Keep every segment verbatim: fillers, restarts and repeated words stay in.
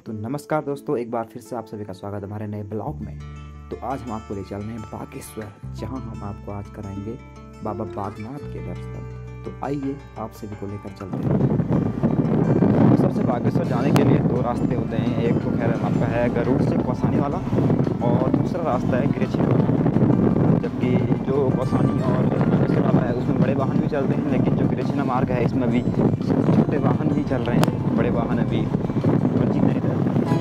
तो नमस्कार दोस्तों, एक बार फिर से आप सभी का स्वागत है हमारे नए ब्लॉग में। तो आज हम आपको ले चल रहे हैं बागेश्वर, जहां हम आपको आज कराएंगे बाबा बागनाथ के दर्शन। तो आइए आप सभी को लेकर चलते हैं। सबसे बागेश्वर जाने के लिए दो रास्ते होते हैं। एक तो खैर आपका है गरुड़ से कौसानी वाला और दूसरा रास्ता है गिरेछी वाला। जबकि जो कौसानी और बागेश्वर वाला है उसमें बड़े वाहन भी चलते हैं, लेकिन जो गिरेछीना मार्ग है इसमें भी छोटे वाहन भी चल रहे हैं, बड़े वाहन अभी वर्जित नहीं रहे।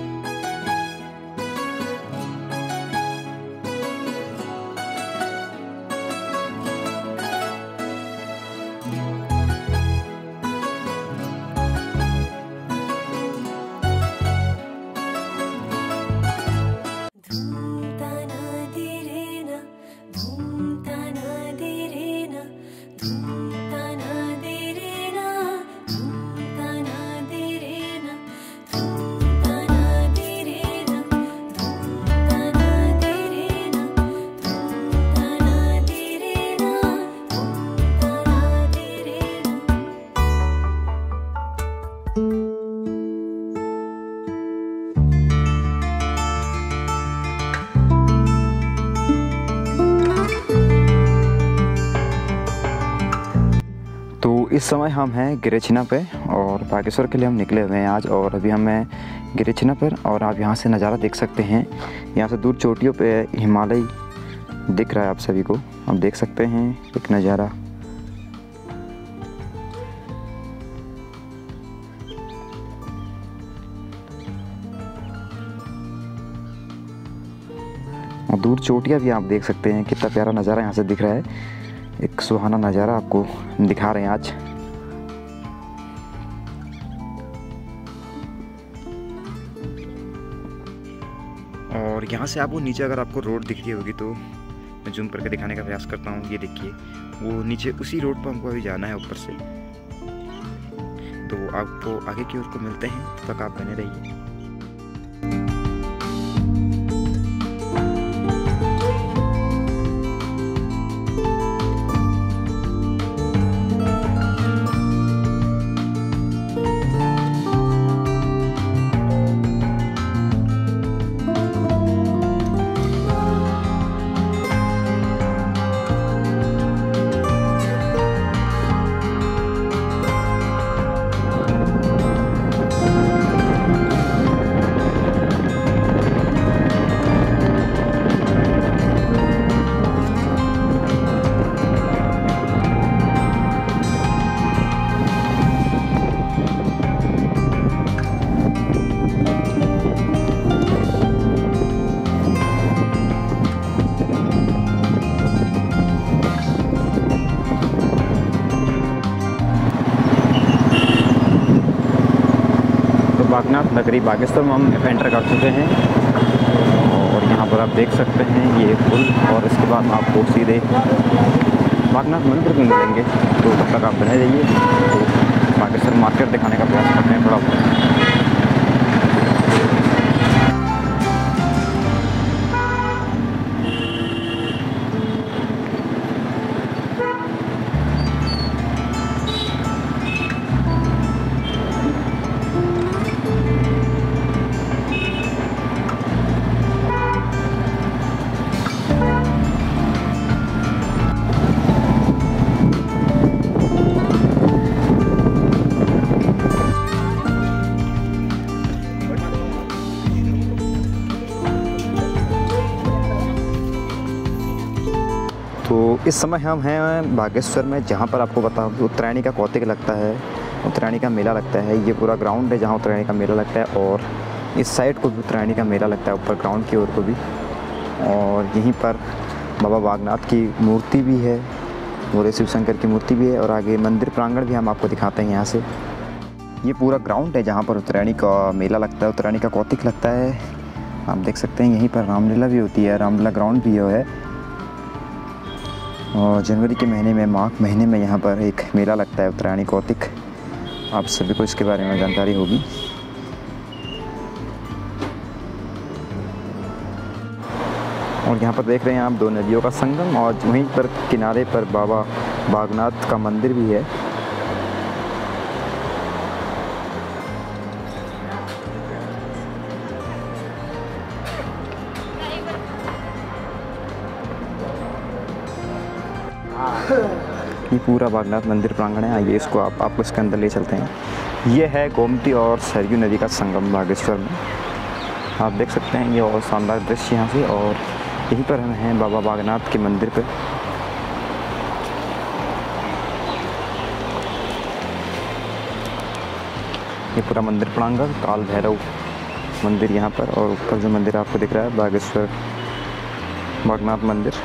इस समय हम हैं गिरेछीना पे और बागेश्वर के लिए हम निकले हुए हैं आज। और अभी हम हैं गिरेछीना पर और आप यहाँ से नज़ारा देख सकते हैं। यहाँ से दूर चोटियों पे हिमालय दिख रहा है आप सभी को, आप देख सकते हैं एक नज़ारा। और दूर चोटियाँ भी आप देख सकते हैं, कितना प्यारा नज़ारा यहाँ से दिख रहा है। एक सुहाना नज़ारा आपको दिखा रहे हैं आज। और यहाँ से आपको नीचे अगर आपको रोड दिख रही होगी तो मैं जूम करके दिखाने का प्रयास करता हूँ। ये देखिए वो नीचे उसी रोड पर हमको अभी जाना है ऊपर से। तो आपको आगे की ओर को मिलते हैं, तब तक आप बने रहिए। बागनाथ नगरी बागेश्वर में हम एंटर कर चुके हैं और यहाँ पर आप देख सकते हैं ये पुल। और इसके बाद आपको सीधे बागनाथ मंदिर में मिलेंगे। तो तब तक आप बने रहिए। तो बागेश्वर मार्केट दिखाने का प्रयास करते हैं थोड़ा। तो इस समय हम हैं बागेश्वर में, जहाँ पर आपको बताऊँ कि उत्तरायणी का कौतिक लगता है, उत्तरायणी का मेला लगता है। ये पूरा ग्राउंड है जहाँ उत्तरायणी का मेला लगता है। और इस साइड को भी उत्तरायणी का मेला लगता है, ऊपर ग्राउंड की ओर को भी। और यहीं पर बाबा बागनाथ की मूर्ति भी है, भोले शिव शंकर की मूर्ति भी है। और आगे मंदिर प्रांगण भी हम आपको दिखाते हैं यहाँ से। ये पूरा ग्राउंड है जहाँ पर उत्तरायणी का मेला लगता है, उत्तरायणी का कौतिक लगता है। आप देख सकते हैं यहीं पर रामलीला भी होती है, रामलीला ग्राउंड भी है। और जनवरी के महीने में, माघ महीने में यहाँ पर एक मेला लगता है उत्तरायणी कौतिक। आप सभी को इसके बारे में जानकारी होगी। और यहाँ पर देख रहे हैं आप दो नदियों का संगम, और वहीं पर किनारे पर बाबा बागनाथ का मंदिर भी है। ये पूरा बागनाथ मंदिर प्रांगण है। आइए इसको आप आपको इसके अंदर ले चलते हैं। ये है गोमती और सरयू नदी का संगम बागेश्वर में। आप देख सकते हैं ये और शानदार दृश्य यहाँ से। और यहीं पर हम हैं बाबा बागनाथ के मंदिर पर। ये पूरा मंदिर प्रांगण, काल भैरव मंदिर यहाँ पर, और ऊपर जो मंदिर आपको दिख रहा है बागेश्वर बागनाथ मंदिर।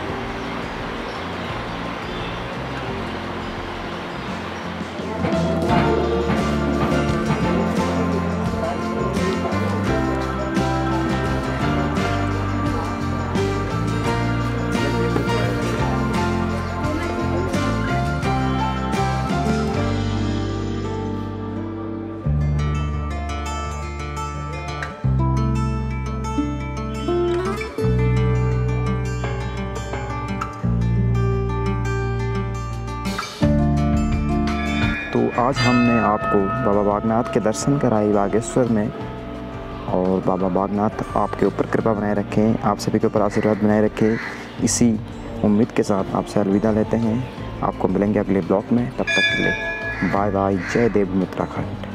तो आज हमने आपको बाबा बागनाथ के दर्शन कराए बागेश्वर में। और बाबा बागनाथ आपके ऊपर कृपा बनाए रखें, आप सभी के ऊपर आशीर्वाद बनाए रखें। इसी उम्मीद के साथ आपसे अलविदा लेते हैं। आपको मिलेंगे अगले ब्लॉग में, तब तक के लिए बाय बाय। जय देव उत्तराखंड।